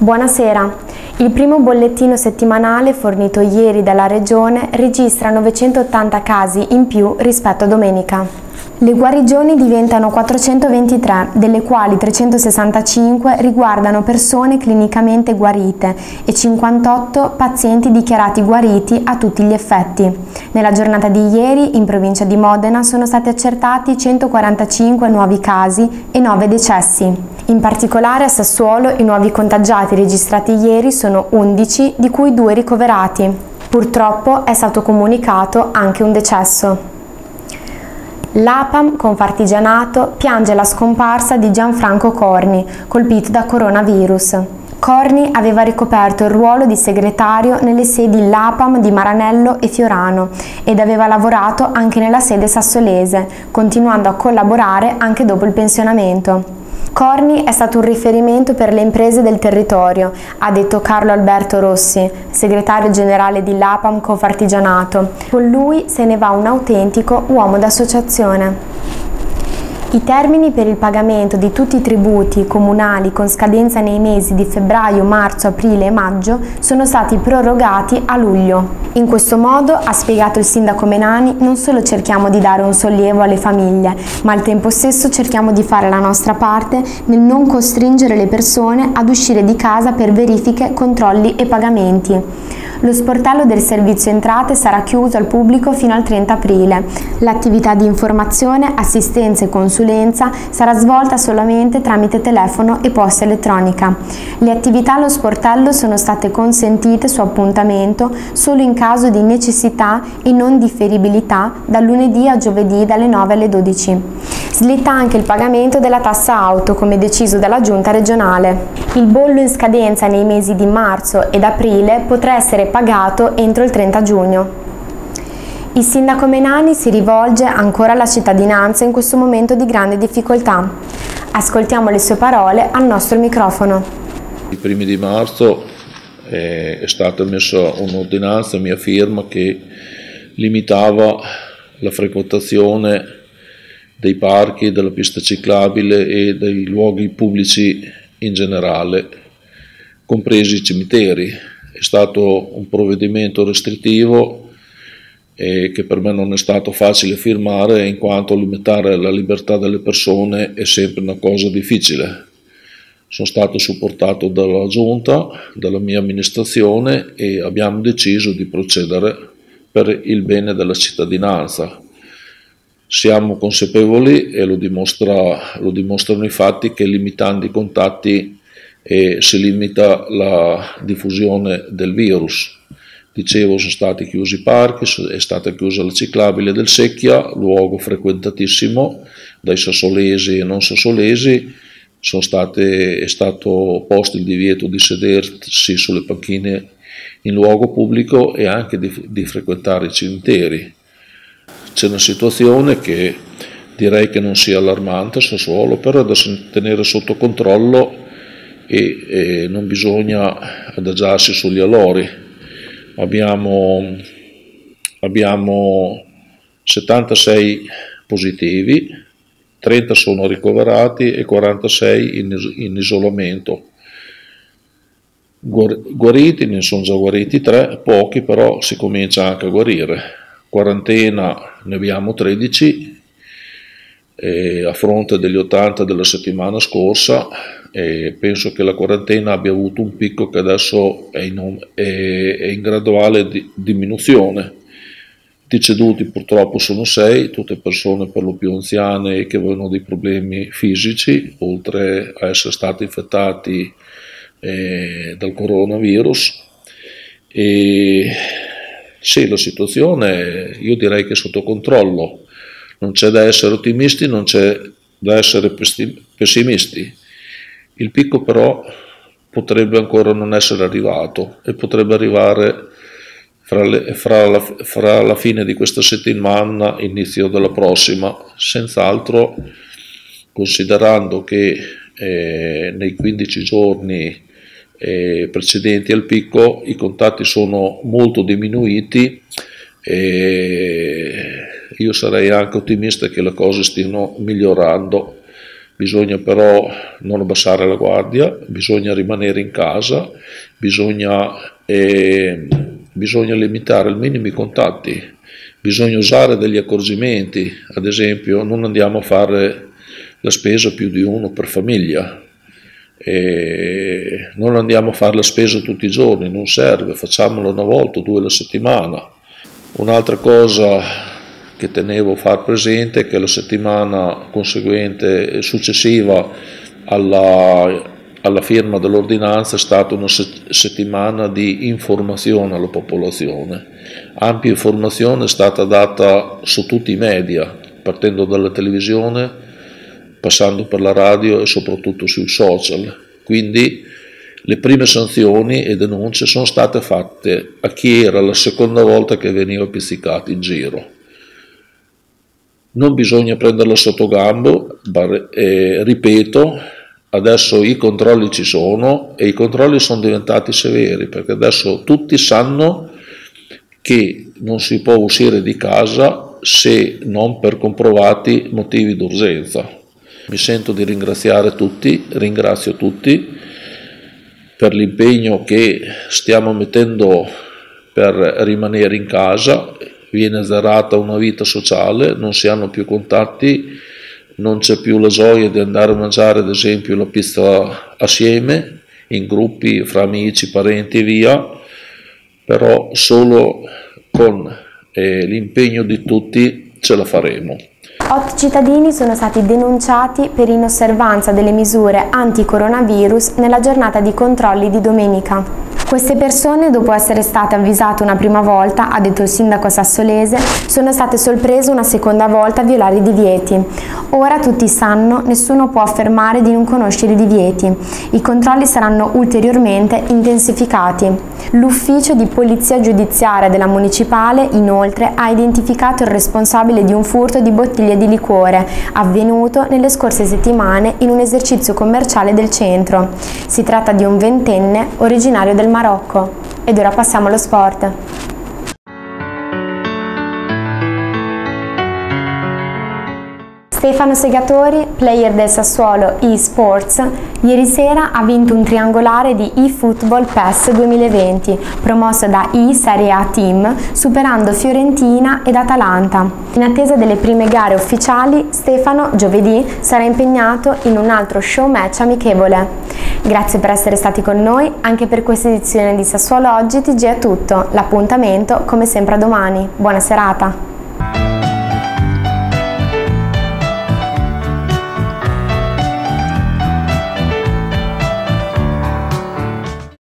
Buonasera. Il primo bollettino settimanale fornito ieri dalla Regione registra 980 casi in più rispetto a domenica. Le guarigioni diventano 423, delle quali 365 riguardano persone clinicamente guarite e 58 pazienti dichiarati guariti a tutti gli effetti. Nella giornata di ieri, in provincia di Modena, sono stati accertati 145 nuovi casi e 9 decessi. In particolare a Sassuolo i nuovi contagiati registrati ieri sono 11, di cui 2 ricoverati. Purtroppo è stato comunicato anche un decesso. L'APAM Confartigianato piange la scomparsa di Gianfranco Corni, colpito da coronavirus. Corni aveva ricoperto il ruolo di segretario nelle sedi LAPAM di Maranello e Fiorano ed aveva lavorato anche nella sede sassolese, continuando a collaborare anche dopo il pensionamento. Corni è stato un riferimento per le imprese del territorio, ha detto Carlo Alberto Rossi, segretario generale di LAPAM Confartigianato. Con lui se ne va un autentico uomo d'associazione. I termini per il pagamento di tutti i tributi comunali con scadenza nei mesi di febbraio, marzo, aprile e maggio sono stati prorogati a luglio. In questo modo, ha spiegato il sindaco Menani, non solo cerchiamo di dare un sollievo alle famiglie, ma al tempo stesso cerchiamo di fare la nostra parte nel non costringere le persone ad uscire di casa per verifiche, controlli e pagamenti. Lo sportello del servizio entrate sarà chiuso al pubblico fino al 30 aprile. L'attività di informazione, assistenza e consulenza sarà svolta solamente tramite telefono e posta elettronica. Le attività allo sportello sono state consentite su appuntamento solo in caso di necessità e non differibilità dal lunedì a giovedì dalle 9 alle 12. Slitta anche il pagamento della tassa auto come deciso dalla giunta regionale. Il bollo in scadenza nei mesi di marzo ed aprile potrà essere pagato entro il 30 giugno. Il sindaco Menani si rivolge ancora alla cittadinanza in questo momento di grande difficoltà. Ascoltiamo le sue parole al nostro microfono. I primi di marzo è stata emessa un'ordinanza a mia firma che limitava la frequentazione dei parchi, della pista ciclabile e dei luoghi pubblici in generale, compresi i cimiteri. È stato un provvedimento restrittivo che per me non è stato facile firmare, in quanto limitare la libertà delle persone è sempre una cosa difficile. Sono stato supportato dalla giunta, dalla mia amministrazione e abbiamo deciso di procedere per il bene della cittadinanza. Siamo consapevoli, e lo dimostrano i fatti, che limitando i contatti si limita la diffusione del virus. Dicevo, sono stati chiusi i parchi, è stata chiusa la ciclabile del Secchia, luogo frequentatissimo dai sassolesi e non sassolesi. È stato posto il divieto di sedersi sulle panchine in luogo pubblico e anche di frequentare i cimiteri. C'è una situazione che direi che non sia allarmante a Sassuolo, però è da tenere sotto controllo e non bisogna adagiarsi sugli allori. Abbiamo 76 positivi, 30 sono ricoverati e 46 in isolamento. Guariti, ne sono già guariti 3, pochi, però si comincia anche a guarire. Quarantena ne abbiamo 13 a fronte degli 80 della settimana scorsa, e penso che la quarantena abbia avuto un picco che adesso è in graduale diminuzione. Deceduti purtroppo sono 6, tutte persone per lo più anziane e che avevano dei problemi fisici, oltre a essere stati infettati dal coronavirus. E sì, la situazione io direi che è sotto controllo, non c'è da essere ottimisti, non c'è da essere pessimisti. Il picco però potrebbe ancora non essere arrivato e potrebbe arrivare fra la fine di questa settimana, inizio della prossima, senz'altro, considerando che nei 15 giorni precedenti al picco i contatti sono molto diminuiti. Io sarei anche ottimista che le cose stiano migliorando bisogna però non abbassare la guardia, bisogna rimanere in casa, bisogna limitare al minimo i contatti, bisogna usare degli accorgimenti, ad esempio non andiamo a fare la spesa più di uno per famiglia, non andiamo a fare la spesa tutti i giorni, non serve, facciamolo una volta o due alla settimana. Un'altra cosa che tenevo a far presente è che la settimana conseguente, successiva alla firma dell'ordinanza, è stata una settimana di informazione alla popolazione. Ampia informazione è stata data su tutti i media, partendo dalla televisione, passando per la radio e soprattutto sui social. Quindi le prime sanzioni e denunce sono state fatte a chi era la seconda volta che veniva pizzicato in giro. Non bisogna prenderla sotto gambo, ripeto, adesso i controlli ci sono e i controlli sono diventati severi, perché adesso tutti sanno che non si può uscire di casa se non per comprovati motivi d'urgenza. Mi sento di ringraziare tutti, ringrazio tutti per l'impegno che stiamo mettendo per rimanere in casa. Viene azzerata una vita sociale, non si hanno più contatti, non c'è più la gioia di andare a mangiare ad esempio la pizza assieme, in gruppi, fra amici, parenti e via, però solo con l'impegno di tutti ce la faremo. 8 cittadini sono stati denunciati per inosservanza delle misure anti-coronavirus nella giornata di controlli di domenica. Queste persone, dopo essere state avvisate una prima volta, ha detto il sindaco sassolese, sono state sorprese una seconda volta a violare i divieti. Ora tutti sanno, nessuno può affermare di non conoscere i divieti. I controlli saranno ulteriormente intensificati. L'ufficio di polizia giudiziaria della municipale, inoltre, ha identificato il responsabile di un furto di bottiglie di liquore avvenuto nelle scorse settimane in un esercizio commerciale del centro. Si tratta di un 20enne originario del Marocco. Ed ora passiamo allo sport. Stefano Segatori, player del Sassuolo eSports, ieri sera ha vinto un triangolare di eFootball PES 2020, promosso da eSerie A Team, superando Fiorentina ed Atalanta. In attesa delle prime gare ufficiali, Stefano, giovedì, sarà impegnato in un altro show match amichevole. Grazie per essere stati con noi, anche per questa edizione di Sassuolo Oggi TG è tutto. L'appuntamento, come sempre, a domani. Buona serata!